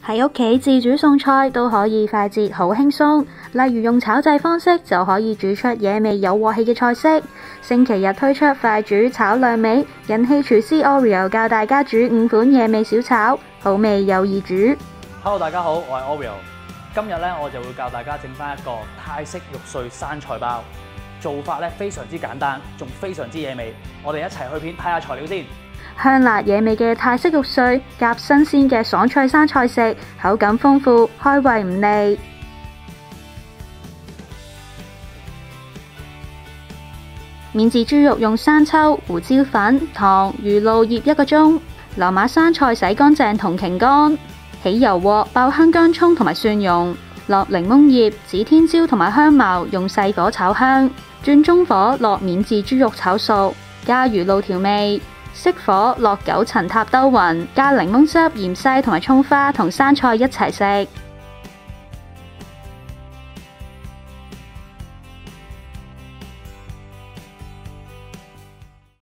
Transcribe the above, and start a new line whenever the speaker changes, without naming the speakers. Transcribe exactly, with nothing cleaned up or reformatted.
喺屋企自煮餸菜都可以快捷好輕鬆，例如用炒製方式就可以煮出惹味有鑊氣嘅菜式。星期日推出快煮炒兩味，人氣廚師 Oreo 教大家煮五款惹味小炒，好味又易煮。
Hello， 大家好，我係 Oreo。今日咧我就會教大家整翻一個泰式肉碎生菜包，做法咧非常之簡單，仲非常之惹味。我哋一齊去片睇下材料先。
香辣惹味嘅泰式肉碎夾新鮮嘅爽脆生菜食，口感豐富，開胃唔膩。免治豬肉用生抽、胡椒粉、糖、魚露醃一個鐘。羅馬生菜洗乾淨同擎乾。起油鑊爆香薑蔥同埋蒜蓉，落檸檬葉、指天椒同埋香茅，用細火炒香。轉中火落免治豬肉炒熟，加魚露調味。熄火落九層塔兜勻，加檸檬汁、芫茜同埋蔥花同生菜一齊食。